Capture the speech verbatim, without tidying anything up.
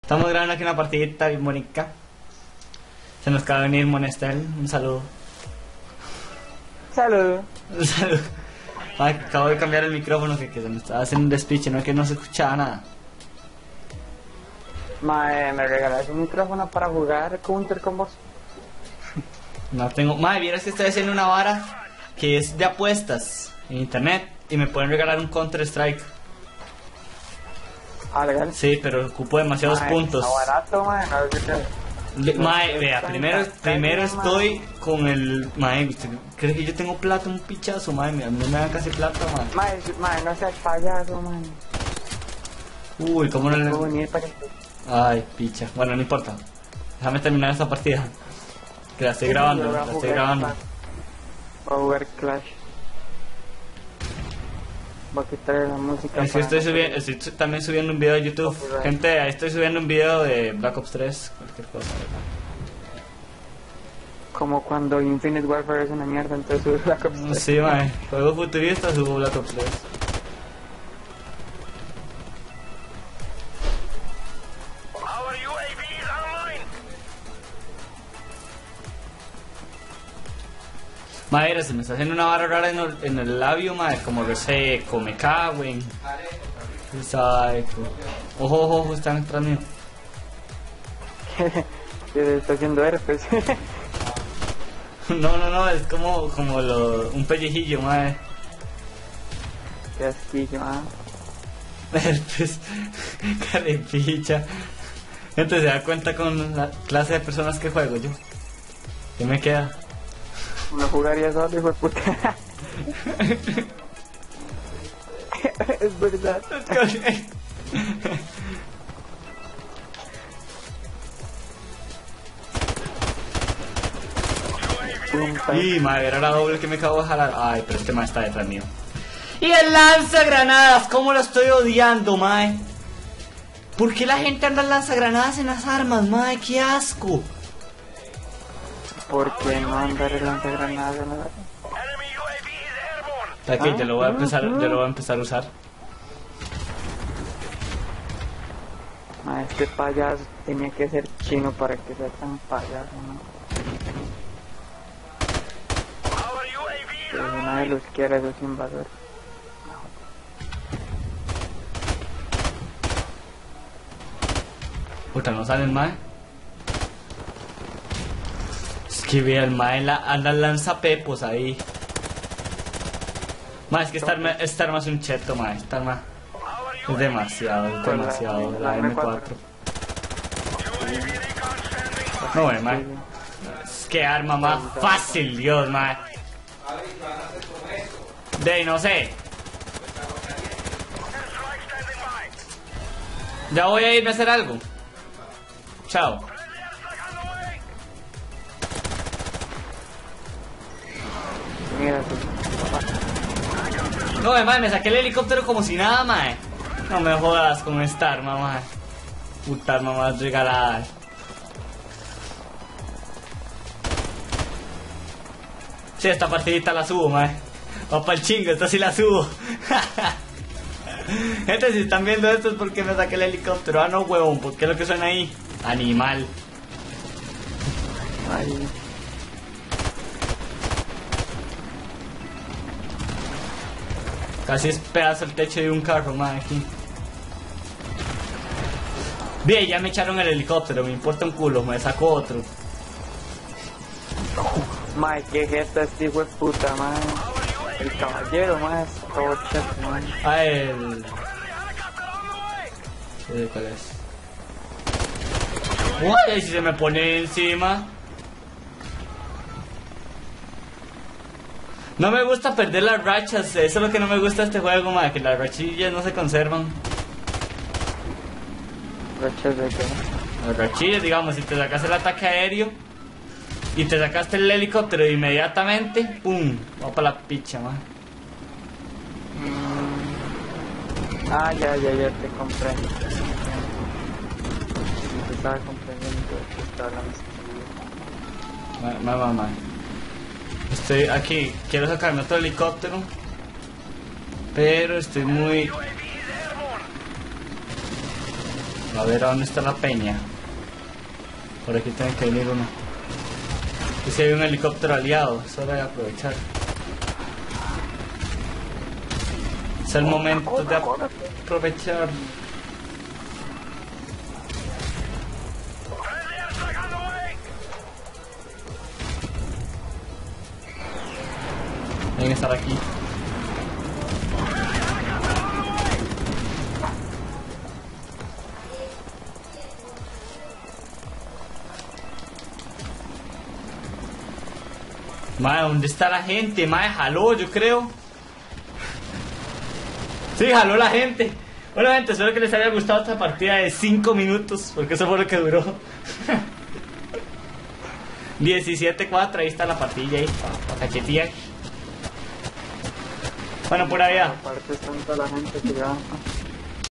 Estamos grabando aquí una partidita bien bonita. Se nos acaba de venir Monestel. Un saludo. Saludo. Un saludo. Ay, acabo de cambiar el micrófono que, que se me estaba haciendo un despiche, no es que no se escuchaba nada. Mae, ¿me regalas un micrófono para jugar Counter con vos? No tengo. Madre, vieras que estoy haciendo una vara que es de apuestas en internet y me pueden regalar un Counter Strike. Ah, legal. Sí, pero ocupo demasiados Mae, puntos. está barato, mae, no sé qué. Mae, vea, primero, primero estoy con el. Mae, ¿usted cree que yo tengo plata? Un pichazo, mae, a mí no me dan casi plata, mae. Mae, mae, no seas payaso, mae. Uy, ¿cómo no le.? Puedo venir para que... Ay, picha. Bueno, no importa. Déjame terminar esta partida. Que la estoy grabando, la estoy grabando. Voy a jugar Clash. Voy a quitar la música. Es que estoy, subiendo, estoy su- también subiendo un video de YouTube. Gente, ahí estoy subiendo un video de Black Ops tres. Cualquier cosa, ¿verdad? Como cuando Infinite Warfare es una mierda, entonces sube Black Ops tres. Sí, mae. Juego futurista, subo Black Ops tres. Madre, se me está haciendo una barra rara en el, en el labio, madre, como reseco, me cago en. Exacto. Ojo, ojo, ojo, están detrás mío. Se está haciendo herpes. No, no, no, es como, como lo, un pellejillo, madre. Qué asquillo, ah. Herpes, carepicha. Gente, se da cuenta con la clase de personas que juego yo. ¿Qué me queda? No jugaría solo, hijo de puta. Es verdad. Y madre, era la doble que me acabo de jalar. Ay, pero este mae está detrás mío. Y el lanzagranadas, ¿cómo lo estoy odiando, mae? ¿Por qué la gente anda lanzagranadas en las armas, mae? ¡Qué asco! ¿Por qué no andar el lanzagranadas en la... Aquí, yo lo voy a empezar, yo lo voy a empezar a usar. Ah, este payaso tenía que ser chino para que sea tan payaso, ¿no? Pero nadie los quiere, esos invasores. Puta, no sale el mae. Es que vea, el mae la, anda lanzapepos ahí. Mae, es que esta arma, esta arma es un cheto, mae. Esta arma es demasiado, es demasiado. La M cuatro. No, bueno, mae. Es que arma más fácil, Dios, mae. De ahí, no sé. Ya voy a irme a hacer algo. Chao. Mira, No, mae, me saqué el helicóptero como si nada, mae. No me jodas con esta arma, mae. Puta arma más regalada. Sí, esta partidita la subo, mae. Va pa'l chingo, esta sí la subo. Gente, si están viendo esto es porque me saqué el helicóptero. Ah, no, huevón, ¿por qué es lo que suena ahí? Animal. ay, Casi es pedazo el techo de un carro, mae, aquí. Bien, ya me echaron el helicóptero, me importa un culo, me saco otro. mae, qué jeta este hijo de puta, mae. El caballero, mae, es todo cheto, mae. Ah, el... Sí, ¿cuál es? Uy, si se me pone encima. No me gusta perder las rachas, eso es lo que no me gusta de este juego, madre, que las rachillas no se conservan. Rachas de qué. Las rachillas, digamos, si te sacas el ataque aéreo y te sacaste el helicóptero inmediatamente, ¡pum! Va para la picha, madre. Mm. Ah, ya, ya, ya te comprendo. Te estaba comprendiendo que estaba hablando. Mamá, mamá. Estoy aquí, quiero sacarme otro helicóptero, pero estoy muy A ver a dónde está la peña. Por aquí tiene que venir uno. Y si hay un helicóptero aliado, es hora de aprovechar. Es el momento de aprovechar. Deben estar aquí. Mae, ¿dónde está la gente? Mae, jaló, yo creo. Sí, jaló la gente. Bueno, gente, espero que les haya gustado esta partida de cinco minutos, porque eso fue lo que duró. diecisiete cuatro, ahí está la partida ahí, para cachetear. Bueno, por allá. Aparte es tanta la gente que ya...